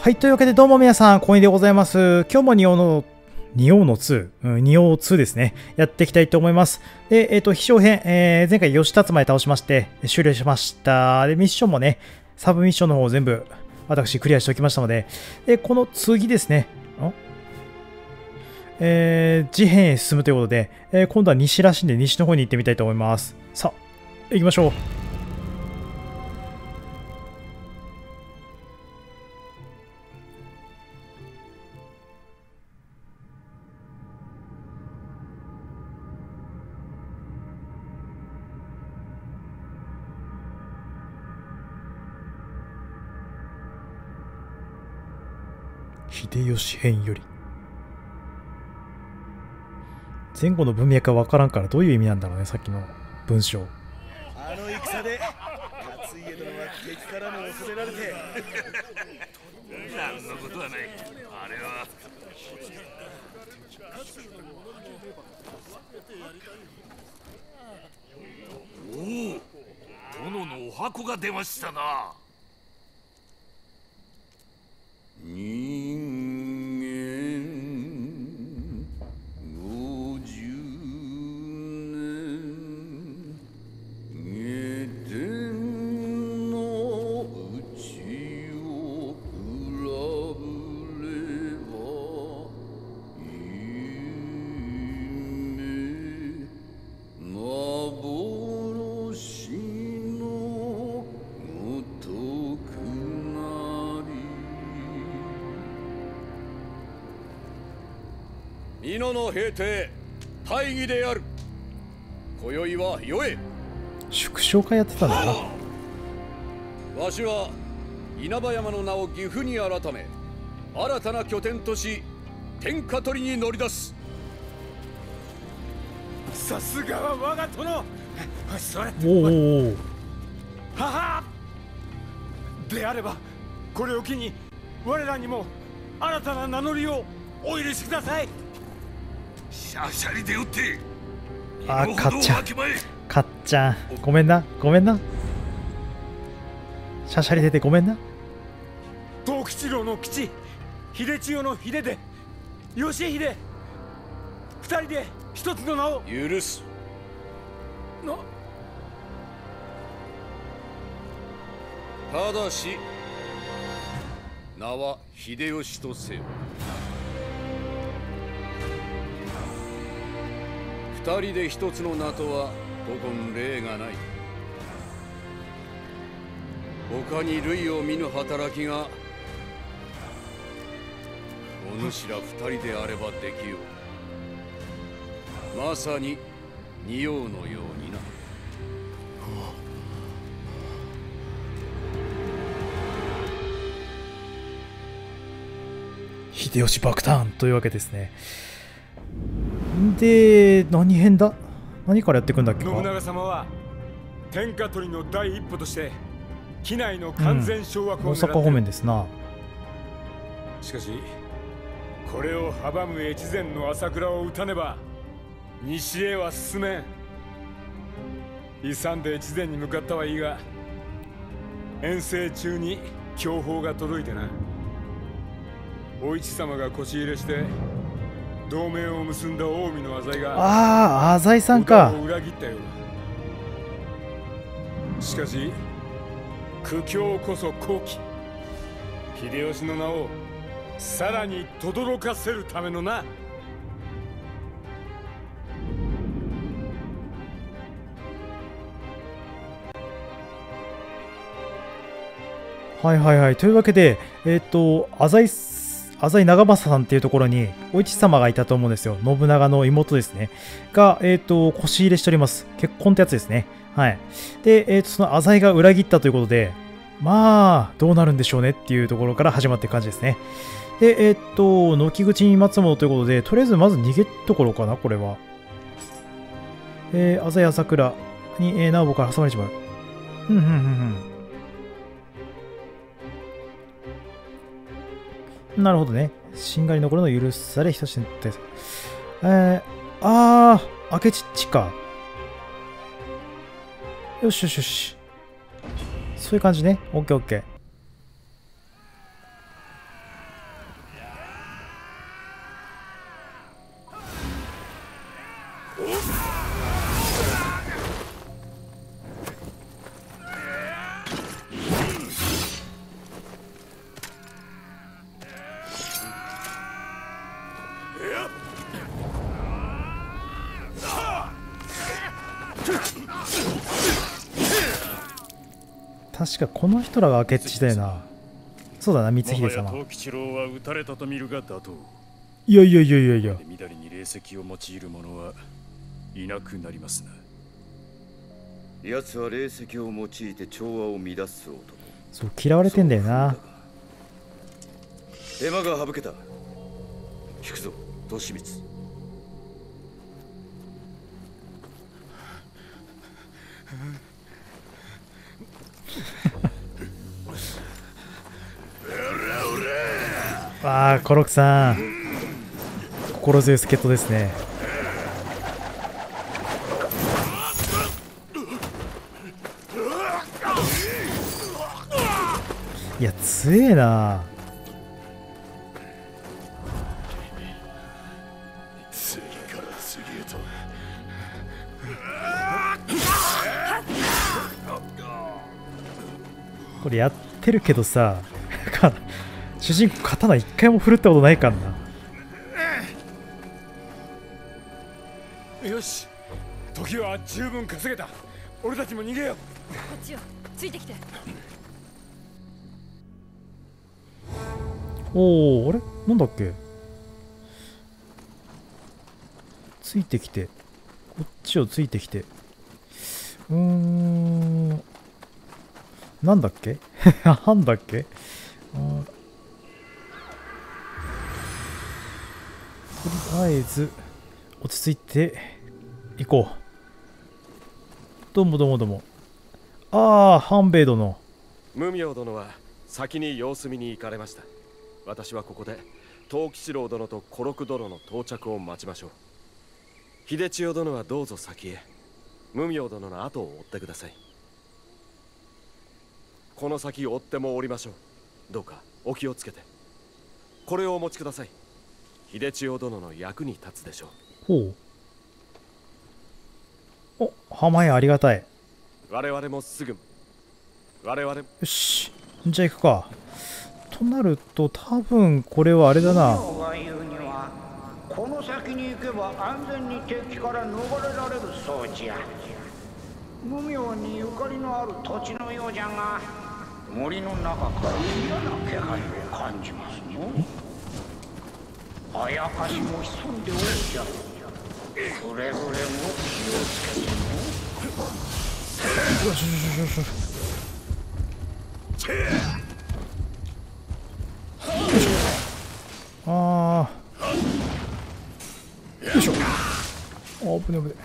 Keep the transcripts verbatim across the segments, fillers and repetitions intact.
はい、というわけでどうも皆さん、コインでございます。今日も仁王の、仁王のに、うん、仁王にですね、やっていきたいと思います。で、えっ、ー、と、飛翔編、えー、前回吉達まで倒しまして、終了しました。で、ミッションもね、サブミッションの方を全部、私クリアしておきましたので、で、この次ですね、んえー、次編へ進むということで、えー、今度は西らしいんで、西の方に行ってみたいと思います。さあ、行きましょう。秀吉編より前後の文脈が分からんからどういう意味なんだろうね、さっきの文章。 あの戦で勝家殿は敵からも恐れられて何のことはない。あれはおお、殿のお箱が出ましたな。 人間五十年下天の内を比べれば夢幻のごとくなり。美濃の平定大義である。今宵はよえ。 縮小会やってたんだな。 わしは稲葉山の名を岐阜に改め、新たな拠点とし天下取りに乗り出す。 さすがは我が殿。それおお、 ははであればこれを機に我らにも新たな名乗りをお許しください。 シャシャリで打ってあ、 身の程をかっちゃんわきまえ。 かっちゃんごめんなごめんな、シャシャリ出てごめんな。 藤吉郎の吉、秀千代の秀で義秀、二人で一つの名を許す。 な。 ただし名は秀吉とせよ。二人で一つの名とは古今例がない。他に類を見ぬ働きがお主ら二人であればできよう。まさに仁王のようにな。 秀吉爆誕というわけですね。で、何編だ、何からやっていくんだっけか。 信長様は天下取りの第一歩として畿内の完全掌握を狙っている、 うん、大阪方面ですな。 しかしこれを阻む越前の朝倉を討たねば西へは進めん。勇んで越前に向かったはいいが、遠征中に強報が届いてな。お市様が腰入れして同盟を結んだ近江の浅井が、 ああ、浅井さんか。 織田を裏切ったようだ。しかし苦境こそ好機。秀吉の名をさらに轟かせるためのな。 はいはいはい。というわけで、えっ、と、浅井、浅井長政さんっていうところに、お市様がいたと思うんですよ。信長の妹ですね。が、えっ、と、腰入れしております。結婚ってやつですね。はい。で、えっ、と、その浅井が裏切ったということで、まあ、どうなるんでしょうねっていうところから始まっていく感じですね。で、えっ、と、軒口に松本ということで、とりあえずまず逃げるところかな、これは。えー、浅井朝倉に、えー、直母から挟まれちまう。ふんふんふんふん。なるほどね。しんがり残るの許され、人してって。えー、あー、明智っちか。よしよしよし。そういう感じね。オッケーオッケー。 確かこの人らが明智だよな。そうだな、光秀様。 藤吉郎は撃たれたと見るが妥当。 いやいやいやいやいや。 緑に霊石を用いる者はいなくなりますな。 奴は霊石を用いて調和を乱す男。 そう、嫌われてんだよな。 手間が省けた。引くぞ、利光。 わあ、コロクさん、心強い助っ人ですね。いや、強えな。 次から次へと。 これやってるけどさ、主人公刀一回も振るったことないからな。 よし、時は十分稼げた。俺たちも逃げよう。 こっちよ、ついてきて。 おお、あれなんだっけ。ついてきて、こっちをついてきて、うーん、なんだっけなんだっけ。あ、とりあえず落ち着いて行こう。どうもどうもどうも。ああ、半兵衛殿。 無名殿は先に様子見に行かれました。私はここで藤吉郎殿と小六殿の到着を待ちましょう。秀千代殿はどうぞ先へ。無名殿の後を追ってください。この先追ってもおりましょう。どうかお気をつけて。これをお持ちください。秀千代殿の役に立つでしょう。ほう。お、浜屋ありがたい。 我々もすぐ。我々も。 よし、じゃあ行くか。となると多分これはあれだな。 この先に行けば安全に敵から逃れられる装置や。無名にゆかりのある土地のようじゃが、森の中から嫌な気配を感じますの。あやかしも潜んでおるじゃ。くれぐれも気をつけての。 よしよしよしよし。ああ。よいしょ。あぶねぶね。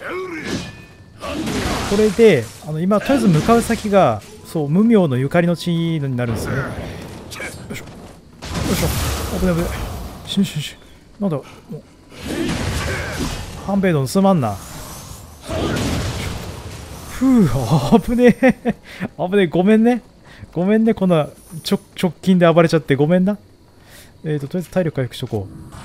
これで、あの今とりあえず向かう先が、そう無名のゆかりの地になるんですよね。よいしょ。よいしょ。あぶねぶね。死ぬ死ぬ死ぬ。なんだ。もう。半兵衛殿すまんな。ふう、あぶねえ。あぶねえ、ごめんね。ごめんね、こんな直直近で暴れちゃってごめんな。えーと、とりあえず体力回復しとこう。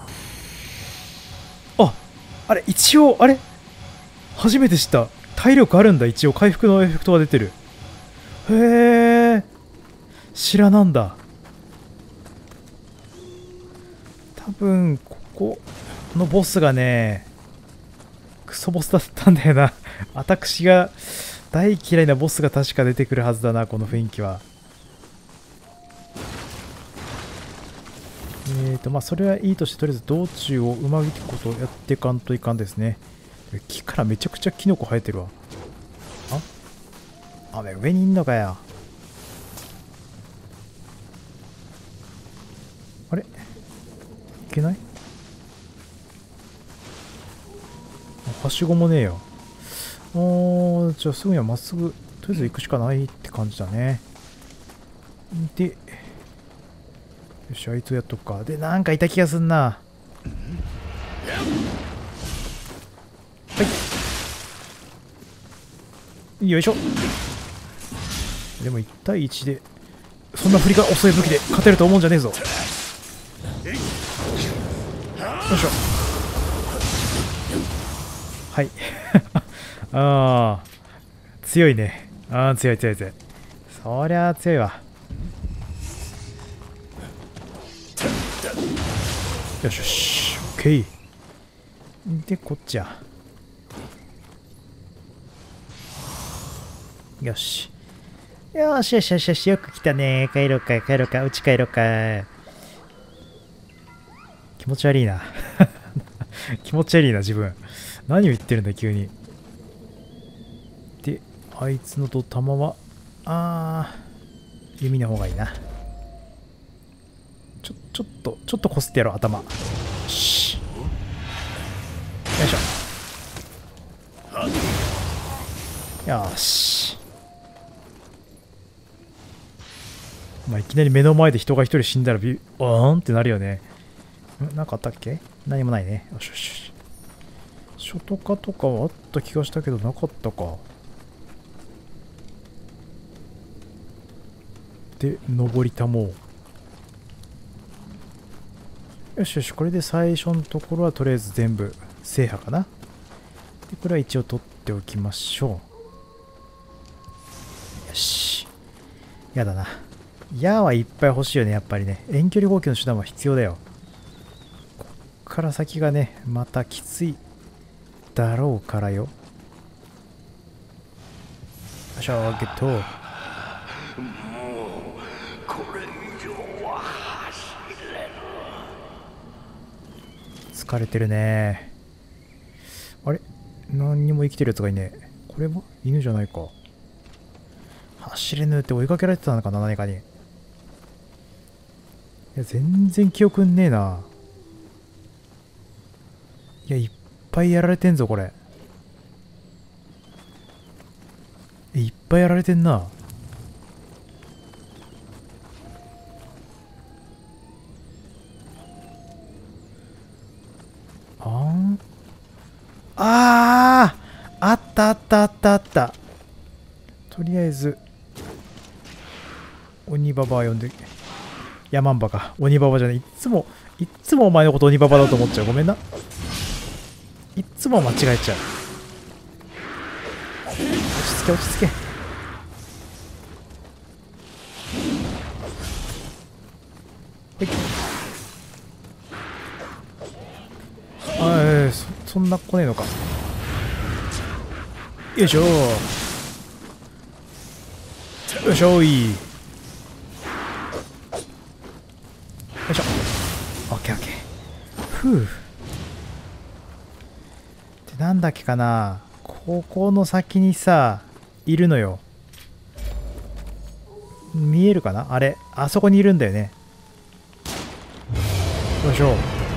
あ、あれ、一応、あれ初めて知った。体力あるんだ、一応。回復のエフェクトが出てる。へえ。知らなんだ。多分、ここのボスがね、クソボスだったんだよな。私が大嫌いなボスが確か出てくるはずだな、この雰囲気は。えーと、まあ、それはいいとして、とりあえず道中をうまいことやっていかんといかんですね。木からめちゃくちゃキノコ生えてるわ。あ、あれ、上にいんのかよ。あれいけない？はしごもねえよ。おー、じゃあすぐにはまっすぐ、とりあえず行くしかないって感じだね。で、よし、あいつやっとくか。で、なんかいた気がすんな。はい。よいしょ。でもいち対いちで、そんな振りが遅い武器で勝てると思うんじゃねえぞ。よいしょ。はい。ああ、強いね。ああ、強い強い強い。そりゃあ強いわ。よしよし、オッケー。で、こっちや。 よーしよしよしよし、よく来たね。帰ろうか、帰ろうか、うち帰ろうか。気持ち悪いな。気持ち悪いな、自分。何を言ってるんだ、急に。で、あいつのと弾は、あー、弓の方がいいな。ちょ、ちょっと、ちょっとこすってやろう、頭。よし。よいしょ。よし。まあ、いきなり目の前で人が一人死んだらビおーんってなるよね。んなんかあったっけ？何もないね。よしよしよし。書とかとかはあった気がしたけどなかったか。で、登りたもう。よしよし、これで最初のところはとりあえず全部制覇かな。で、これは一応取っておきましょう。よし。やだな。矢はいっぱい欲しいよね、やっぱりね。遠距離攻撃の手段は必要だよ。こっから先がね、またきついだろうからよ。よいしょ、ゲット。 もうこれ以上は走れぬ。 疲れてるね。あれ、何にも生きてるやつがいねえ。これは犬じゃないか。走れぬって追いかけられてたのかな、何かに。いや、全然記憶んねえな。いや、いっぱいやられてんぞ、これ。え、いっぱいやられてんな。あんあーあったあったあったあった。とりあえず、鬼ババア呼んで、ヤマンバか。鬼ババじゃない。いっつも、いっつもお前のこと鬼ババだと思っちゃう。ごめんな。いっつも間違えちゃう。落ち着け、落ち着け。はい。あい、そ、そんな来ねえのか。よいしょ。よいしょい。よいしょ。オッケーオッケー。ふう。で、なんだっけかな。ここの先にさ、いるのよ。見えるかなあれ。あそこにいるんだよね。よいしょ。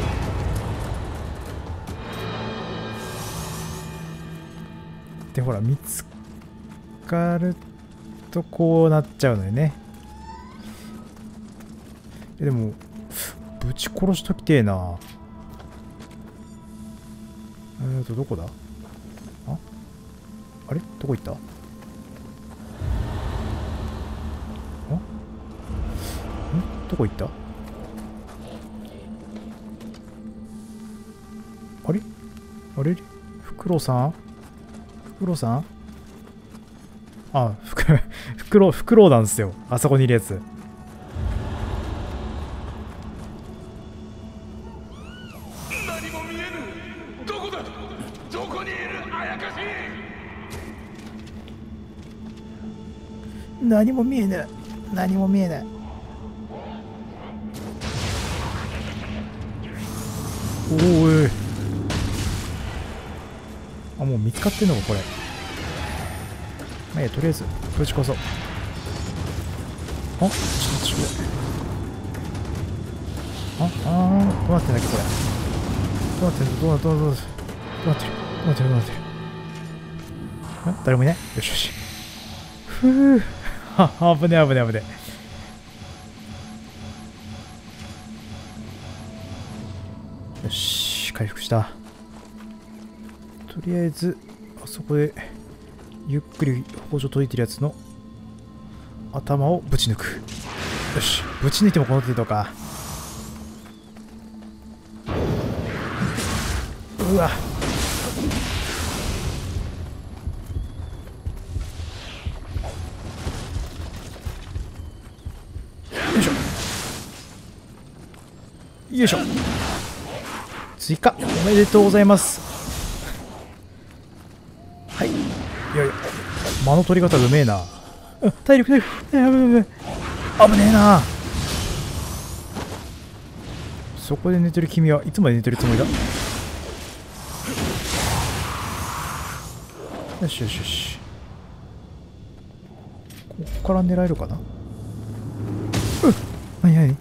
で、ほら、見つかるとこうなっちゃうのよね。でも、ぶち殺しときてえな。えーと、どこだ？あ？あれ？どこ行った？あ？ん？どこ行った？あれ？あれ？フクロウさん？フクロウさん？あ、フク、フクロウ、フクロウなんですよ。あそこにいるやつ。 何も見えぬ。どこだ？どこにいる？あやかし。 何も見えない。何も見えない。おーい。あ、もう見つかってんのか、これ。まあいいや、とりあえず、ぶち壊そう。あ、ちょっと待って、あ、あー、どうなってんだっけ、これ。どうなってんの？どうなってんの？どうなってる？どうなってる？どうなってる？どうなってる？あ、誰もいない？よしよし。ふぅ。は、危ねえ危ねえ危ねえ。よし、回復した。とりあえず、あそこで、ゆっくり包丁解いてるやつの頭をぶち抜く。よし、ぶち抜いてもこの程度か。うわ。よいしょ。よいしょ。追加おめでとうございます。はい。いやいや、間の取り方うめえな。 あ、体力体力。やべやべやべ。危ねえな。そこで寝てる君はいつまで寝てるつもりだ。よしよしよし。ここから狙えるかな。うっ、なになに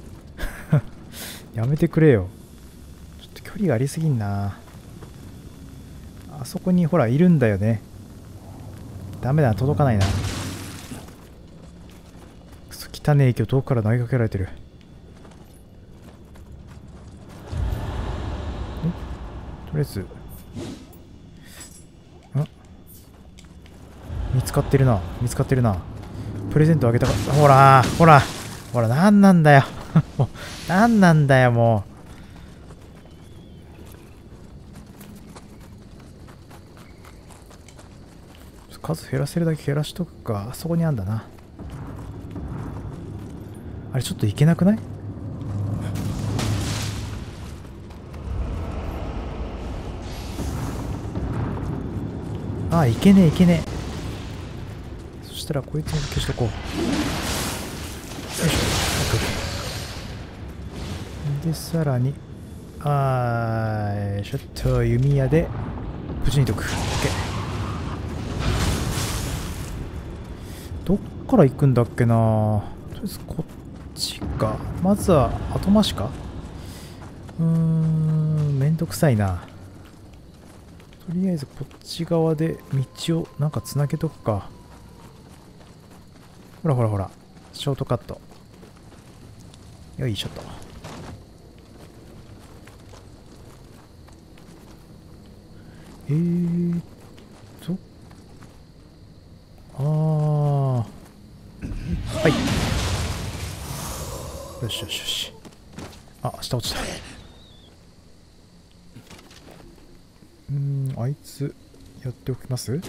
やめてくれよ。ちょっと距離がありすぎんな。あそこにほらいるんだよね。ダメだ、届かないな。くそ汚ねえ息を遠くから投げかけられてる。とりあえずん見つかってるな、見つかってるな。プレゼントあげたかった。ほらほらほら、なんなんだよもうなんなんだよもう。数減らせるだけ減らしとくか。あそこにあんだな。あれちょっといけなくない？ああ、いけねえいけねえ。そしたらこいつも消しとこう。よいしょ。でさらにあーちょっと弓矢でぶち抜いとく。 OK。 どっから行くんだっけな。とりあえずこっちか。まずは後回しか。うーん、めんどくさいな。とりあえずこっち側で道をなんかつなげとくか。ほらほらほら、ショートカット。よいしょと。えーっとあーはいよしよしよし。あ、下落ちた。うーん、あいつやっておきます。で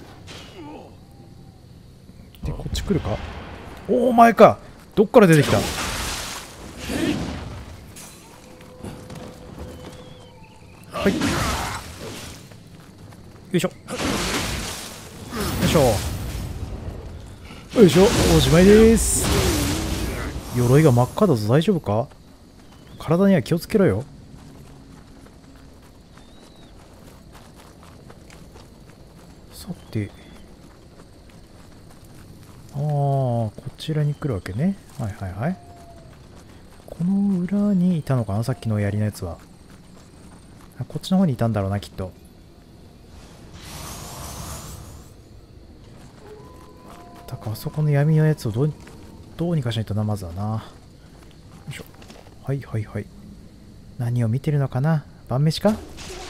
こっち来るか。おお前か。どっから出てきた。はいよいしょよいしょよいしょ。おしまいです。鎧が真っ赤だぞ。大丈夫か。体には気をつけろよ。さて、ああこちらに来るわけね。はいはいはい。この裏にいたのかな、さっきの槍のやつは。こっちの方にいたんだろうな、きっと。だからあそこの闇のやつをどうどうにかしないとな、まずはな。よいしょ。はいはいはい。何を見てるのかな。晩飯か。よ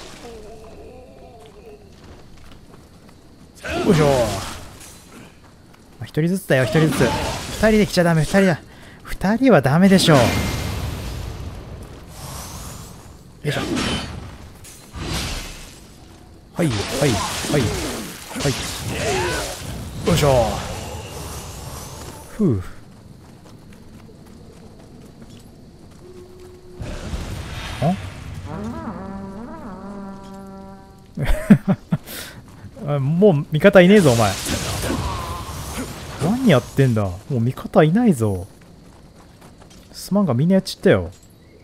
いしょ。一人ずつだよ、一人ずつ。二人で来ちゃダメ、二人だ。二人はダメでしょう。よいしょ。はいはいはいはい。よいしょ。ふう。あもう味方いねえぞお前。何やってんだ。もう味方いないぞ。すまんがみんなやっちったよ。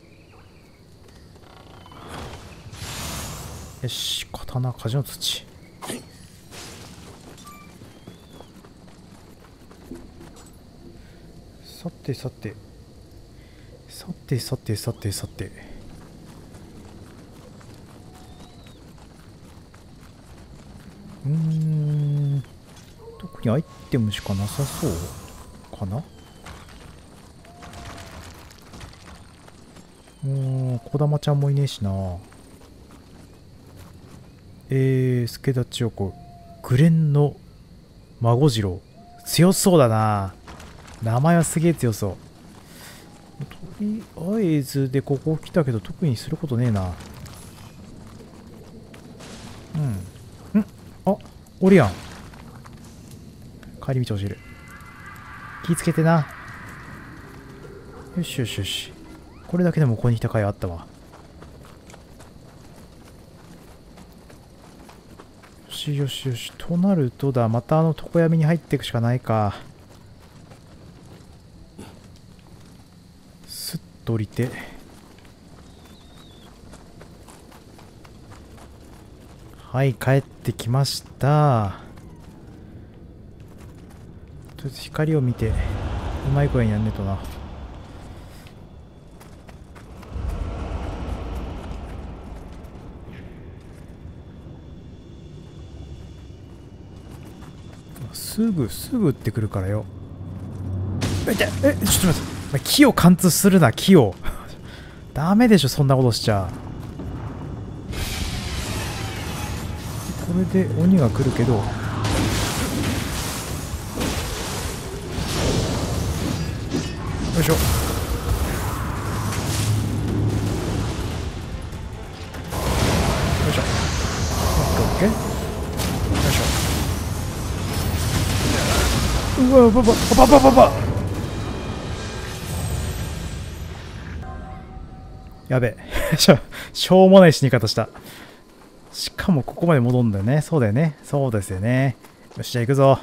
よし、刀鍛冶の土。さてさてさてさてさてさてうーん、特にアイテムしかなさそうかな。うーん、こだまちゃんもいねえしな。えー、助太刀をこうグレンの孫次郎、強そうだな。名前はすげえ強そう。とりあえずでここ来たけど特にすることねえな。うんんあ、オリアン帰り道教える。気ぃつけてな。よしよしよし。これだけでもここに来た回あったわ。よししよしよし。となるとだ、またあの床闇に入っていくしかないか。スッと降りて。はい、帰ってきました。とりあえず光を見て、うまい声にやんねえとな。すぐすぐ撃ってくるからよ。え、え、ちょっと待って、木を貫通するな、木を。ダメでしょ、そんなことしちゃ。これで鬼が来るけど、よいしょ。よいしょ。オッケーオッケー。よいしょ。うわ、ばばばばばば。やべえ。しょ、しょうもない死に方した。しかもここまで戻るんだよね。そうだよね。そうですよね。よし、じゃあ行くぞ。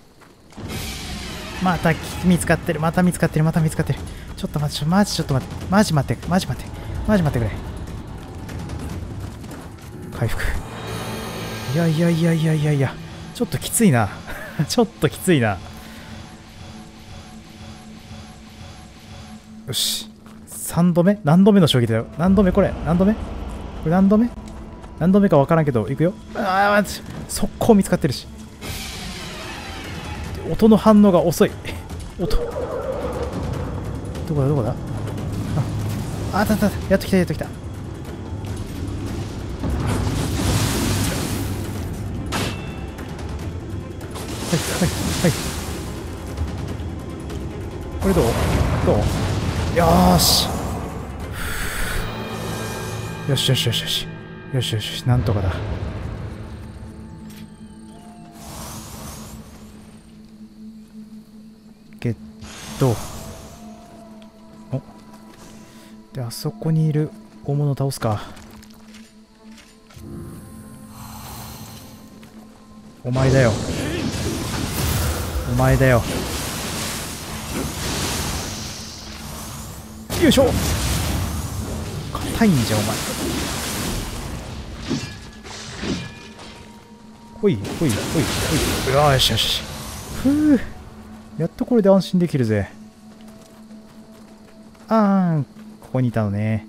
また見つかってる。また見つかってる。また見つかってる。ちょっと待って、マジちょっと待って。マジ待って。マジ待って。マジ待ってくれ。回復。いやいやいやいやいやいや。ちょっときついな。ちょっときついな。よし。さんどめ何度目の将棋だよ。何度目これ何度目これ何度目何度目か分からんけど、いくよ。ああ、速攻見つかってるし。音の反応が遅い。音。どこだどこだ。あ、あたたた。やっと来たやっと来た。はいはいはい。これどうどうよーし。よしよしよしよし。よしよし、なんとかだ。ゲット。おで、あそこにいる大物を倒すか。お前だよ。お前だよ。よいしょ。硬いんじゃん、お前。ほいほいほいほい。よしよし。ふう。やっとこれで安心できるぜ。あーん。ここにいたのね。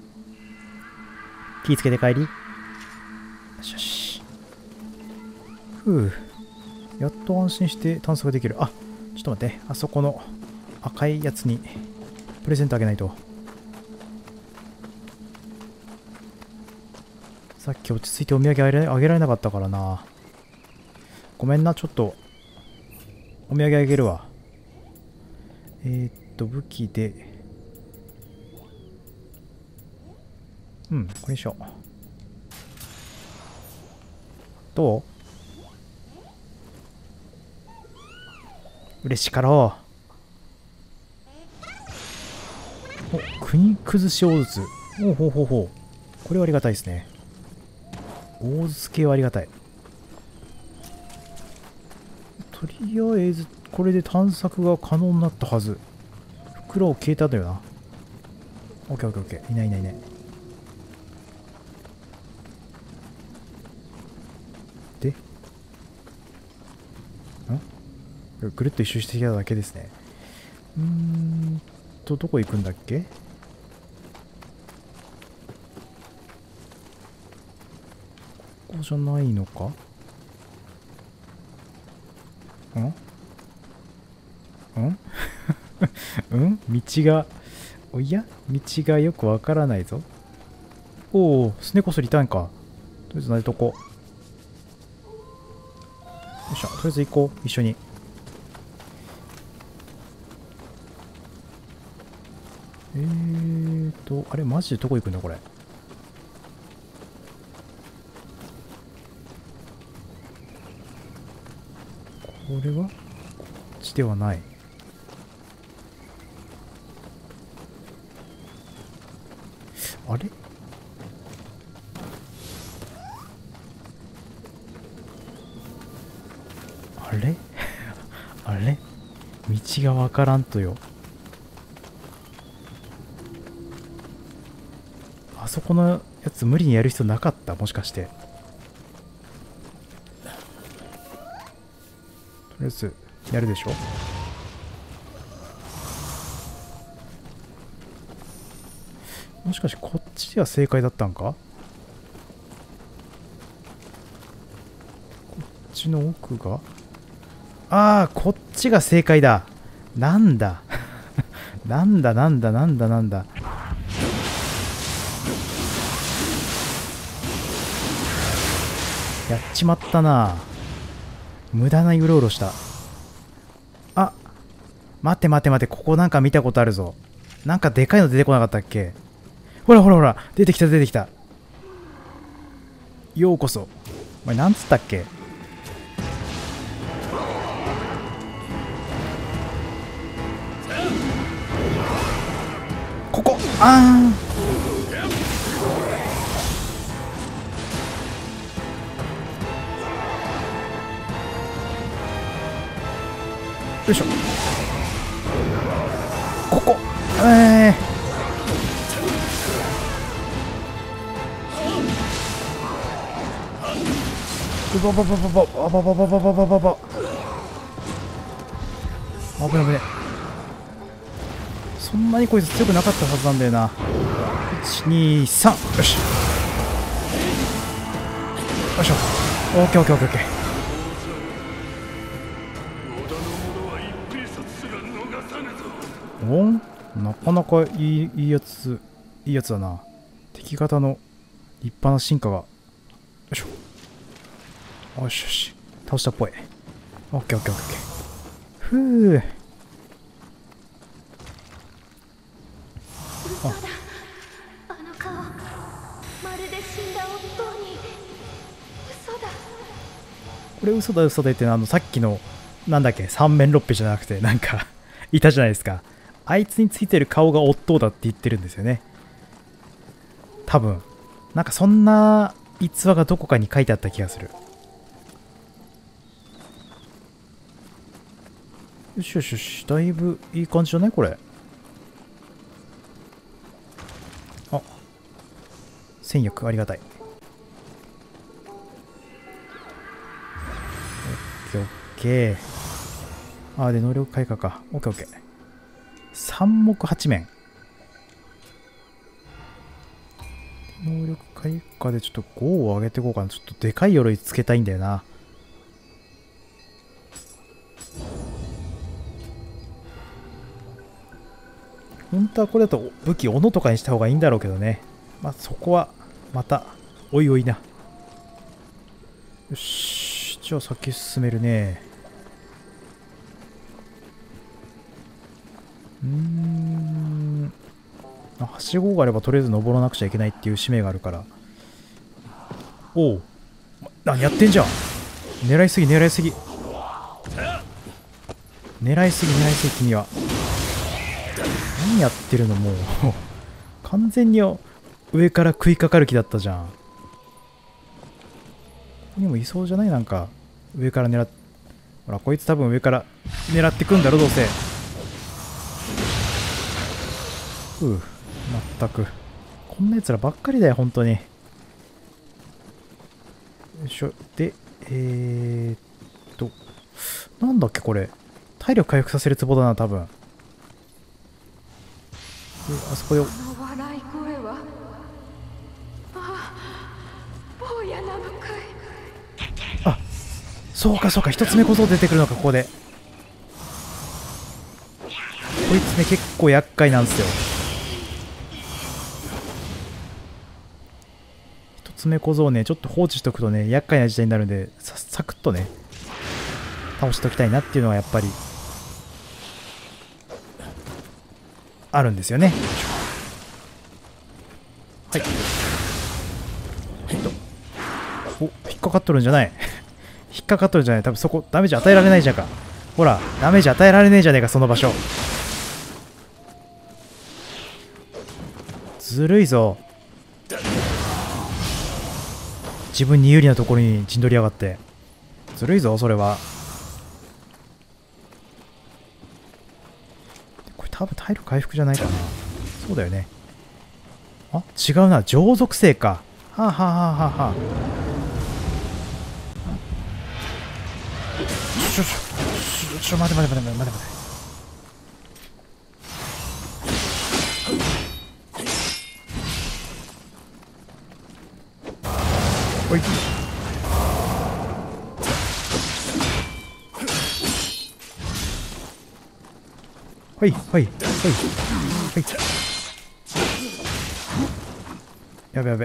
気ぃつけて帰り。よしよし。ふう。やっと安心して探索できる。あ、ちょっと待って。あそこの赤いやつにプレゼントあげないと。さっき落ち着いてお土産あげられなかったからな。ごめんな、ちょっとお土産あげるわ。えー、っと武器で、うん、これにしよう。どう？嬉しかろう。お、国崩し大筒。ほうほうほうほう。これはありがたいですね。大筒系はありがたい。とりあえずこれで探索が可能になったはず。袋を消えたんだよな。オッケーオッケーオッケー。いないいないいない。でんぐるっと一周してきただけですね。うーんとどこ行くんだっけ。ここじゃないのか。んんうん道が、おや道がよくわからないぞ。おお、スネコスリターンか。とりあえず慣れとこう。よいしょ、とりあえず行こう、一緒に。えーと、あれ、マジでどこ行くんだ、これ。これはこっちではない。あれ道がわからんとよ。あそこのやつ無理にやる必要なかった？もしかして。とりあえずやるでしょ。もしかしてこっちは正解だったんか？こっちの奥が、ああ、こっちが正解だ。なんだなんだなんだなんだなんだ。やっちまったな。無駄なうろうろした。あ、待って待って待って、ここなんか見たことあるぞ。なんかでかいの出てこなかったっけ？ほらほらほら、出てきた出てきた。ようこそ。お前なんつったっけ？ここ、あー。よいしょ。ここ、えー、うばばばばばばばばばばばばばば。危ない危ない。そんなにこいつ強くなかったはずなんだよな。いちにさん、よしよいしょ。オッケーオッケーオッケーオッケー。おん、なかなかいい、いいやつ、いいやつだな。敵方の立派な進化が。よいしょ。よしよし。倒したっぽい。オッケーオッケーオッケー。ふう。 嘘だ。あの顔。まるで死んだ夫に。嘘だ。 これ嘘だ嘘だ言ってのあのさっきのなんだっけ三面六臂じゃなくてなんかいたじゃないですか。あいつについてる顔が夫だって言ってるんですよね。多分なんかそんな逸話がどこかに書いてあった気がする。よしよしよし、だいぶいい感じじゃないこれ。あ、戦力ありがたい。オッケーオッケー。あーで能力開花か。オッケーオッケー。三目八面。能力開花でちょっとごを上げていこうかな。ちょっとでかい鎧つけたいんだよな。本当はこれだと武器斧とかにした方がいいんだろうけどね。まあそこはまたおいおいな。よし、じゃあ先進めるね。うーん、はしごがあればとりあえず登らなくちゃいけないっていう使命があるから。おう、何やってんじゃん。狙いすぎ狙いすぎ狙いすぎ狙いすぎ。君は何やってるの。もう完全に上から食いかかる気だったじゃん。ここにもいそうじゃない？なんか上から狙っ、ほらこいつ多分上から狙ってくんだろどうせ。うう、まったくこんなやつらばっかりだよ本当に。よいしょ。でえー、っとなんだっけこれ、体力回復させるツボだな多分。であそこで、 この笑い声は、ああ、坊やな深い。 あ、そうかそうか、一つ目こそ出てくるのかここで。こいつね結構厄介なんですよ。一つ目小僧ねちょっと放置しとくとね厄介な事態になるんで、さサクッとね倒しておきたいなっていうのはやっぱりあるんですよね。はい、はいと、お、引っかかっとるんじゃない引っかかっとるんじゃない。多分そこダメージ与えられないじゃんか。ほらダメージ与えられねえじゃねえかその場所。ずるいぞ。自分に有利なところに陣取りやがって。ずるいぞそれは。 体力回復じゃないかな。そうだよね。あ、違うな。上属性か。はあ、はあはあはあはあ、ちょちょちょちょ待て待て待て待て待て待て。おい。はいはいはいはい。やべやべ。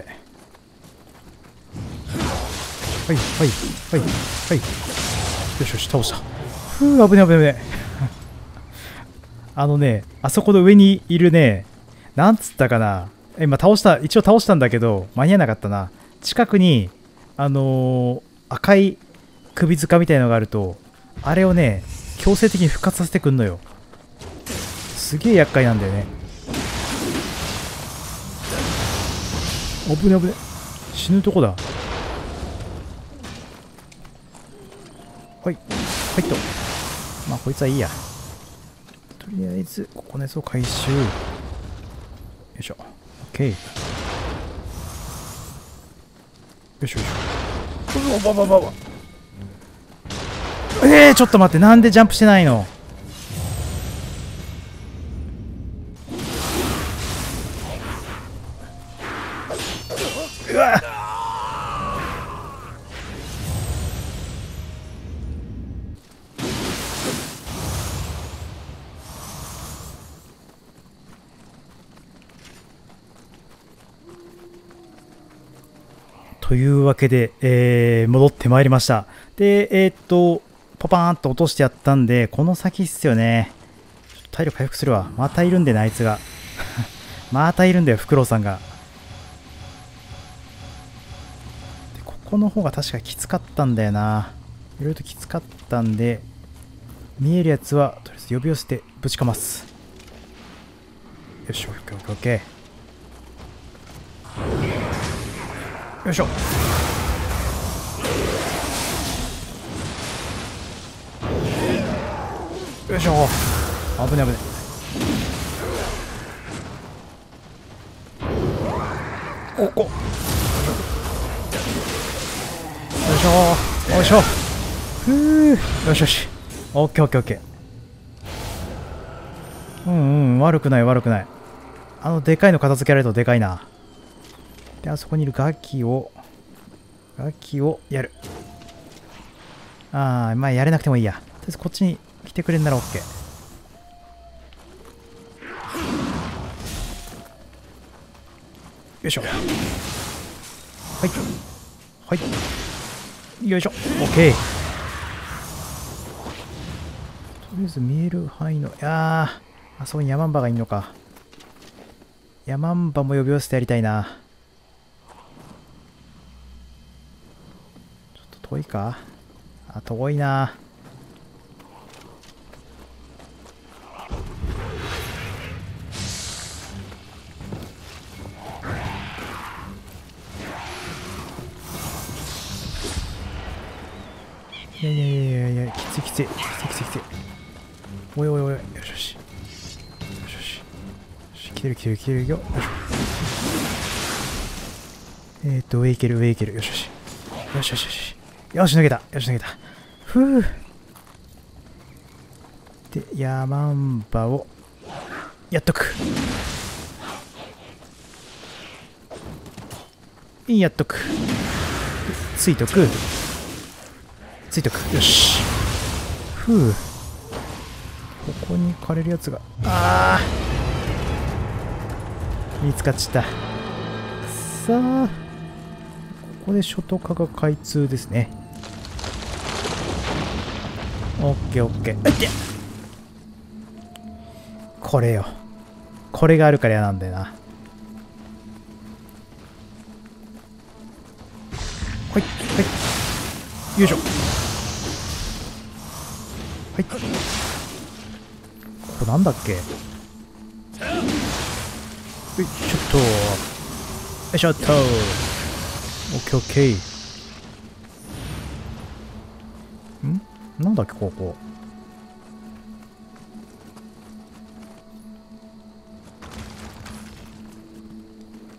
はいはいはいはい。よしよし倒した。ふう、危ね危ね危ね。あのね、あそこの上にいるね、なんつったかな。今倒した、一応倒したんだけど間に合わなかったな。近くにあのー、赤い首塚みたいのがあると、あれをね強制的に復活させてくんのよ。すげえ厄介なんだよね。危ね危ね。死ぬとこだ。はいはいと。まあこいつはいいや。とりあえずここのやつを回収。よいしょ。 OK。 よいしょよいしょ。うわわわわわ。えー、ちょっと待って、なんでジャンプしてないの。うわっ。というわけで、えー、戻ってまいりました。で、えー、っと、パパーンと落としてやったんで、この先っすよね。ちょっと体力回復するわ。またいるんでね、あいつが。またいるんだよ、フクロウさんが。で、ここの方が確かきつかったんだよな。いろいろときつかったんで、見えるやつは、とりあえず呼び寄せてぶちかます。よし、オッケーオッケーオッケー。よいしょ。よいしょ。危ね危ね。おこ。よいしょよいしょ。ふう。よしよし。オッケーオッケーオッケー。うんうん、悪くない悪くない。あのでかいの片付けられるとでかいな。で、あそこにいるガキをガキをやる。ああ、まあやれなくてもいいや。とりあえずこっちに来てくれんなら OK。 よいしょ。はいはいよいしょ。 OK。 とりあえず見える範囲の、いやー、あそこにヤマンバがいるのか。ヤマンバも呼び寄せてやりたいな。遠いか。あ、遠いな。いやいやいやいやいや、きついきついきついきついきつい。おいおいおい、よしよしよしよしよし、来てる来てる来てるよ。よいしょ。えーっと上行ける上行ける。よしよしよしよしよしよし、脱げた。よし、脱げた。ふう。で、ヤマンバをやっとく。やっとく。ついとく。ついとく。よし。ふう。ここに枯れるやつが。ああ。見つかっちゃった。くさー。ここで初等化が開通ですね。オッケーオッケー。これよ。これがあるから嫌なんだよな。はいはいよいしょ。はい。ここなんだっけ。よいしょっと。よいしょっと。オッケーオッケー。んなんだっけここ。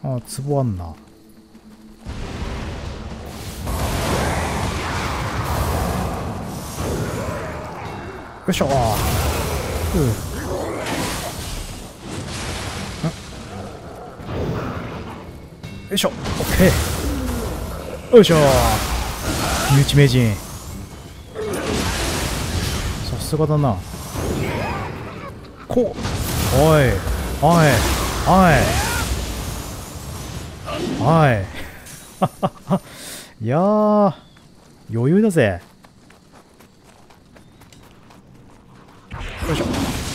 あ、壺あんな。よいしょ。うん。よいしょ。オッケー。よいしょ。身内名人。さすがだな。こう。おい。おい。おい。はい。いやー、余裕だぜ。よいしょ。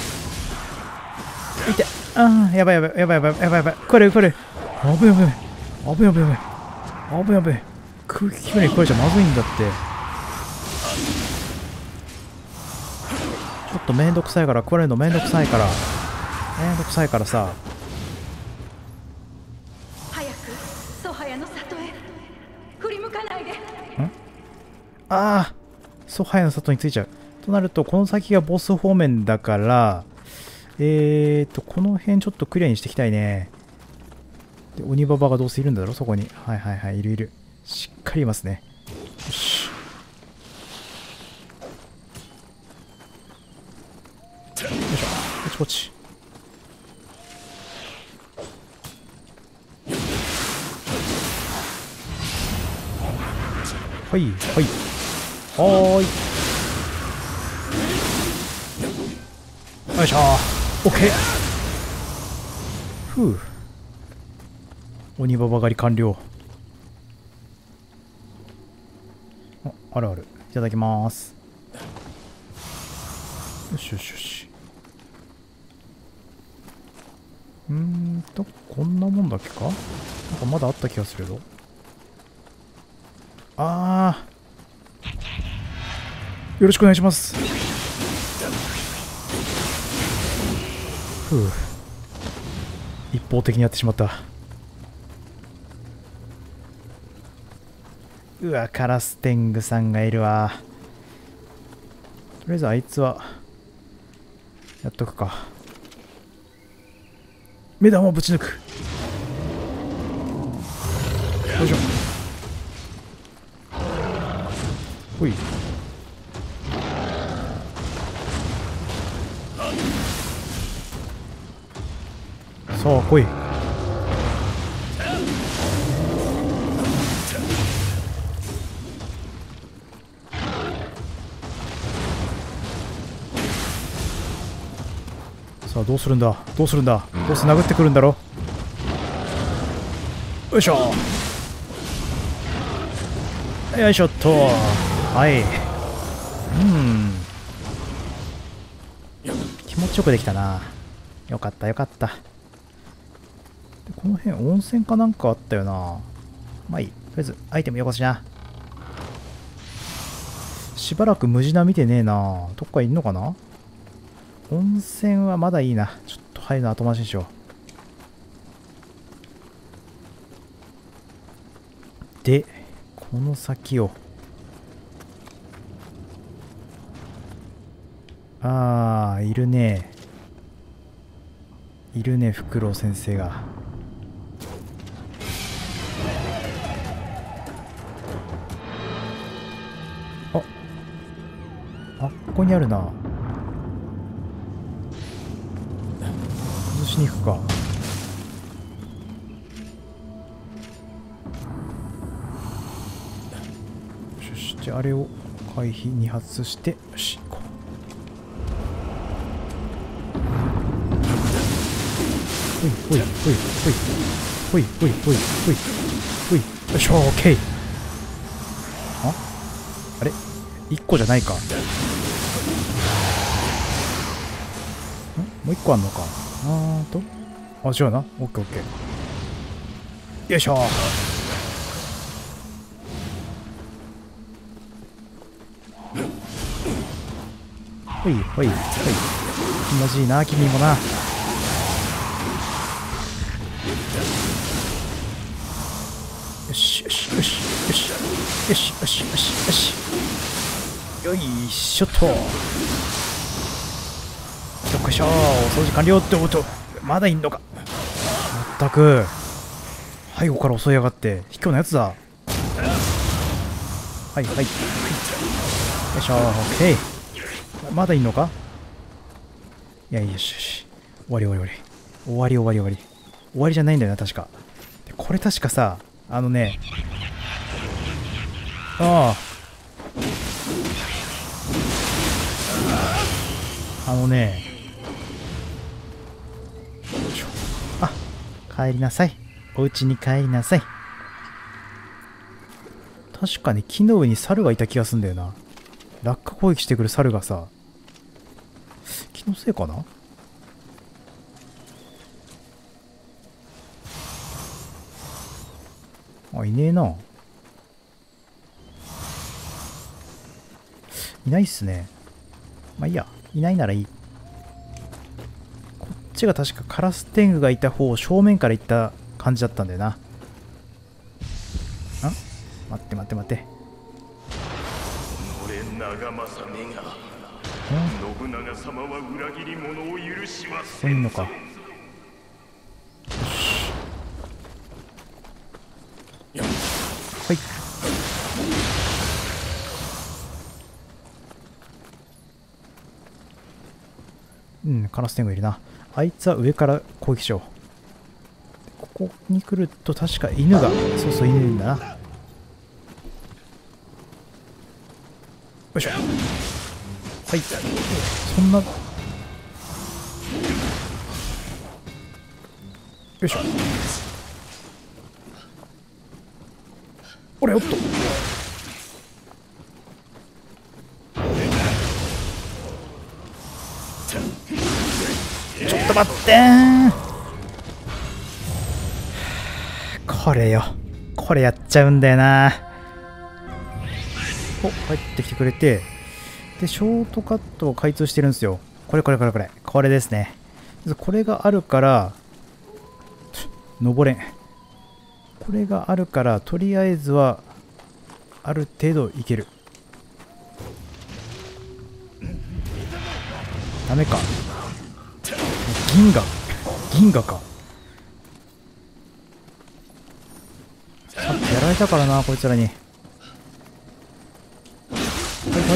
いて。あー、やばいやばいやばいやばいやばいやばい。これこれ。あぶやばい。あぶやばいやばい。あぶやばい。空気決めに食われちゃまずいんだって。ちょっとめんどくさいから、食われるのめんどくさいから。めんどくさいからさ。ああ、ソハヤの里に着いちゃう。となると、この先がボス方面だから、えーと、この辺ちょっとクリアにしていきたいね。で、鬼ババがどうせいるんだろ、そこに。はいはいはい、いるいる。しっかりいますね。よし。よいしょ、ポチポチ。はい、はい。はーい。よいしょー。オッケー。ふう。鬼ババ狩り完了。あ、あるある。いただきまーす。よしよしよし。うーんと、こんなもんだっけか？なんかまだあった気がするぞ。あー。よろしくお願いします。ふう。一方的にやってしまった。うわ、カラステングさんがいるわ。とりあえずあいつはやっとくか。目玉をぶち抜く。よいしょ。ほい。さあ来い。さあどうするんだ、どうするんだ、どうせ殴ってくるんだろ。よいしょ、よいしょっと。はい。うん、気持ちよくできたな。よかったよかった。でこの辺温泉かなんかあったよな。まあいい。とりあえずアイテムよこしな。しばらくムジナ見てねえな。どっかいんのかな。温泉はまだいいな。ちょっと入るの後回しにしよう。で、この先を。あー、いるね。いるね、フクロウ先生が。あ、あっこにあるな。外しに行くか。よしよし、じゃああれを回避に発して、よし、行こう。ほいほいほいほいほいほいほいほいほい。よいしょ、オッケー。ああれいっこじゃないか。んもういっこあんのか。あーとあ、違うな。オッケーオッケー。よいしょ。ほいほいほい。同じいな、君もな。よしよしよしよしよしよしよしよしよいしょっと。よっこいしょ。お掃除完了って思うとまだいんのか。まったく背後から襲いやがって卑怯なやつだ。はいはいはい、よいしょ。オッケー。まだいんのか。いや、よしよし、終わり終わり終わり終わり終わり終わり終わりじゃないんだよな確か。これ確かさ、あのね、あああのね、あ、帰りなさい、お家に帰りなさい。確かに木の上に猿がいた気がするんだよな。落下攻撃してくる猿がさ、気のせいかな。あ、いねえな。いないっすね。まあいいや、いないならいい。こっちが確かカラス天狗がいた方を正面から行った感じだったんだよな。ん？待って待って待って。 俺長政めが信長様は裏切り者を許しません。 そういうのか。はい。うん、カラス天狗いるな。あいつは上から攻撃しよう。ここに来ると確か犬が、そうそう犬いるんだな。よいしょ。はい。そんな。よいしょ。俺おっと。ちょっと待ってー。これよ、これやっちゃうんだよな。お、入ってきてくれて、でショートカットを開通してるんですよ。これこれこれこれこれですね。これがあるから登れん。これがあるからとりあえずはある程度いける。ダメか。銀河銀河か。さっきやられたからなこいつらに。はいはいはい。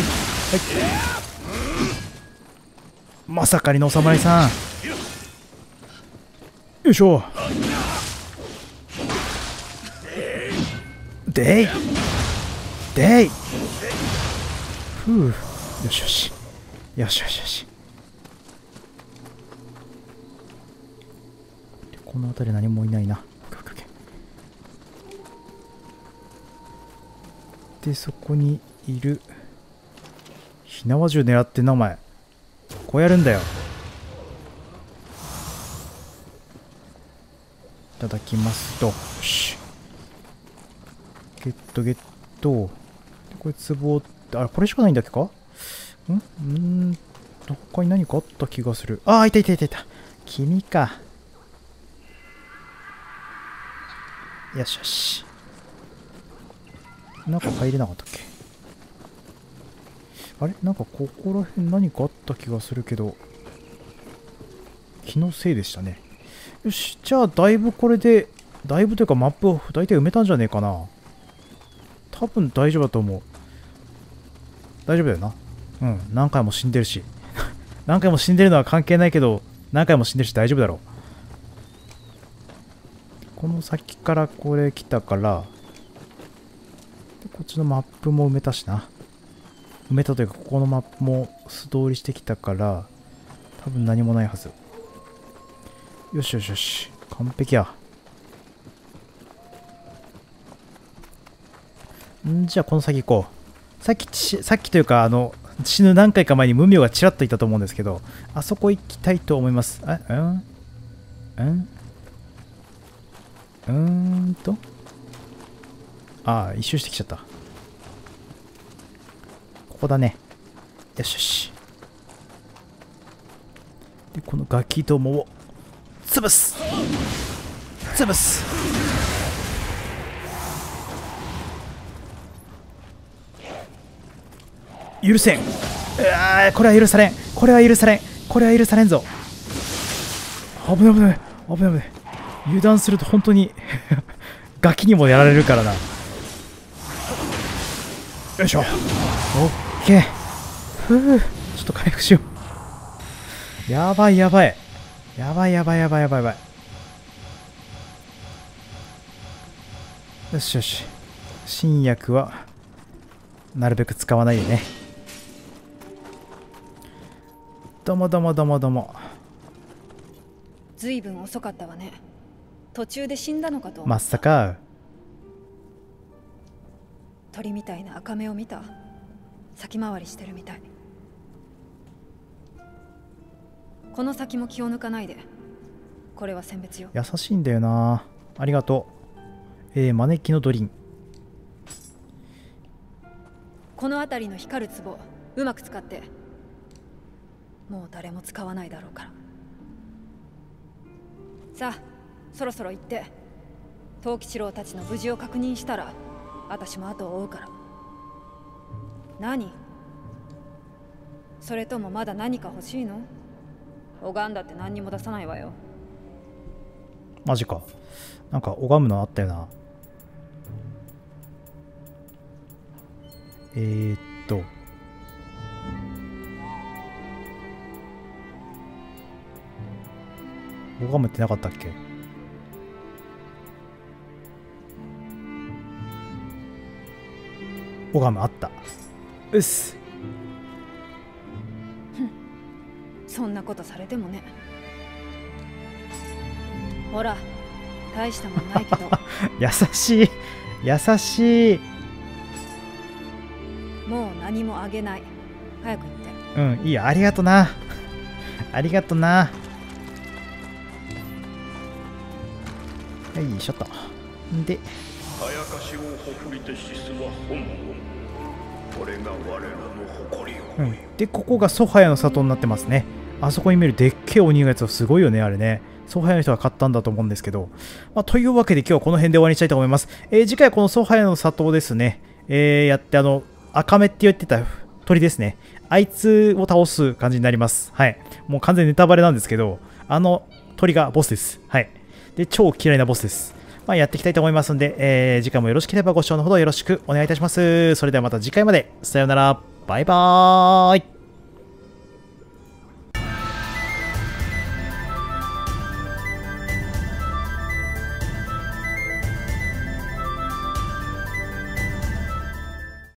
まさかりのお侍さん。よいしょ。でいでい。ふう、よしよしよしよしよし。この辺り何もいないな。でそこにいる火縄銃狙ってんなお前。こうやるんだよ。いただきますと。よし、ゲットゲット。これ壺って、あれこれしかないんだっけか。んん他に何かあった気がする。ああ、いたいたいたいた。君か。よしよし。中入れなかったっけ。あれなんかここら辺何かあった気がするけど、気のせいでしたね。よし、じゃあだいぶこれで、だいぶというかマップを大体埋めたんじゃねえかな。多分大丈夫だと思う。大丈夫だよな。うん、何回も死んでるし。何回も死んでるのは関係ないけど、何回も死んでるし大丈夫だろう。この先からこれ来たから、こっちのマップも埋めたしな。埋めたというか、ここのマップも素通りしてきたから、多分何もないはず。よしよしよし。完璧や。んじゃあ、この先行こう。さっき、さっきというか、あの、死ぬ何回か前に無名がちらっといたと思うんですけど、あそこ行きたいと思います。あ、うんうんうーんと。ああ、一周してきちゃった。ここだね。よしよし。で、このガキどもを潰す潰す。許せん。うわー、これは許されん。これは許されん。これは許されんぞ。危ない危ない危ない危ない。油断すると本当にガキにもやられるからな。よいしょ。オッケー。ふう。ちょっと回復しよう。やばいやばい。やばいやばいやばいやばいやばい。よしよし。新薬はなるべく使わないでね。どうもどうもどうもどうも。 ずいぶん遅かったわね。途中で死んだのかと思った。 まさか。 鳥みたいな赤目を見た。先回りしてるみたい。この先も気を抜かないで。これは選別よ。 優しいんだよな。ありがとう。えー、招きのドリン。 この辺りの光る壺うまく使って。もう誰も使わないだろうから。さあそろそろ行って藤吉郎たちの無事を確認したら私も後を追うから。何？それともまだ何か欲しいの？拝んだって何にも出さないわよ。 マジか。なんか拝むのあったよな。えー、っと拝むってなかったっけ？拝むあった。うっす。 そんなことされてもね。ほら大したもんないけど優しい優しい。 もう何もあげない。早く行って。 うんいいよ。ありがとなありがとな。はい、しょっと。で、 あやかしをほふりてシスは本物。これが我らの誇りよ。 うん。で、ここがソハヤの里になってますね。あそこに見るでっけえ鬼のやつはすごいよね、あれね。ソハヤの人が買ったんだと思うんですけど。まあ、というわけで今日はこの辺で終わりにしたいと思います。えー、次回はこのソハヤの里をですね、えー、やって、あの、赤目って言ってた鳥ですね。あいつを倒す感じになります。はい。もう完全にネタバレなんですけど、あの鳥がボスです。はい。で、超嫌いなボスです。まあ、やっていきたいと思いますので、えー、次回もよろしければご視聴のほどよろしくお願いいたします。それではまた次回まで。さようなら。バイバーイ。